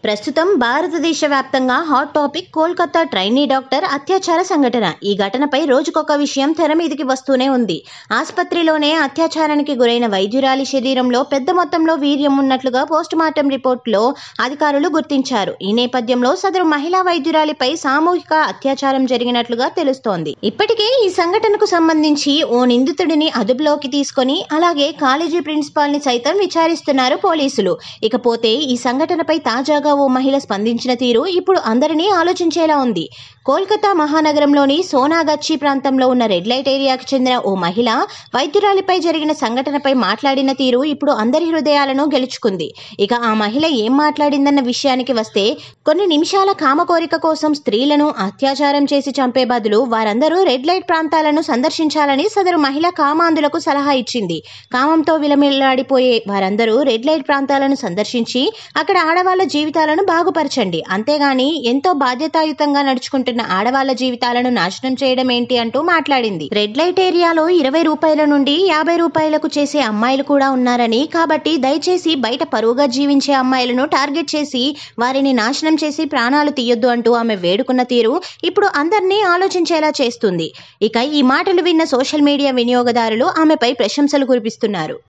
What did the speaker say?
ప్రస్తుతం భారతదేశ వ్యాప్తంగా hot topic Kolkata trainee doctor అత్యాచార సంఘటన. ఈ ఘటనపై రోజుకొక విషయం తెర మీదికి వస్తూనే ఉంది. ఆసుపత్రిలోనే అత్యాచారానికి గురైన వైద్యురాలి శరీరంలో పెద్ద మొత్తంలో వీర్యం ఉన్నట్లుగా పోస్టుమార్టం రిపోర్టులో అధికారులు గుర్తించారు. ఈ నేపథ్యంలో సదరు మహిళా వైద్యురాలిపై సామూహిక అత్యాచారం జరిగినట్లుగా తెలుస్తోంది. ఇప్పటికే ఈ సంఘటనకు సంబంధించి ఓ నిందితుడిని అదుపులోకి తీసుకొని అలాగే కాలేజీ ప్రిన్సిపాల్ ని సైతం విచారిస్తున్నారు పోలీసులు. ఇకపోతే ఈ సంఘటనపై తాజాగా ఓ మహిళ స్పందించిన తీరు ఇప్పుడు అందరినీ ఆలోచించేలా ఉంది. కోల్కతా మహానగరంలోని సోనాగచ్చి ప్రాంతంలో ఉన్న రెడ్ లైట్ ఏరియాకి చెందిన ఓ మహిళ వైద్యురాలిపై జరిగిన సంఘటనపై మాట్లాడిన తీరు ఇప్పుడు అందరి హృదయాలను గెలుచుకుంది. ఇక ఆ మహిళ ఏం మాట్లాడిందన్న విషయానికి వస్తే, కొన్ని నిమిషాల కామకోరిక కోసం స్త్రీలను అత్యాచారం చేసి చంపే బదులు వారందరూ రెడ్ లైట్ ప్రాంతాలను సందర్శించాలని సదరు మహిళ కామాంధులకు సలహా ఇచ్చింది. కామంతో విలమిల్లాడిపోయే వారందరూ రెడ్ లైట్ ప్రాంతాలను సందర్శించి అక్కడ ఆడవాళ్ల జీవితాలను బాగుపరచండి, అంతేగాని ఎంతో బాధ్యతాయుతంగా నడుచుకుంటున్న ఆడవాళ్ల జీవితాలను నాశనం చేయడం ఏంటి అంటూ మాట్లాడింది. రెడ్ లైట్ ఏరియాలో 20 రూపాయల నుండి 50 రూపాయలకు చేసే అమ్మాయిలు కూడా ఉన్నారని, కాబట్టి దయచేసి బయట పరువుగా జీవించే అమ్మాయిలను టార్గెట్ చేసి వారిని నాశనం చేసి ప్రాణాలు తీయొద్దు అంటూ ఆమె వేడుకున్న తీరు ఇప్పుడు అందరినీ ఆలోచించేలా చేస్తుంది. ఇక ఈ మాటలు విన్న సోషల్ మీడియా వినియోగదారులు ఆమెపై ప్రశంసలు కురిపిస్తున్నారు.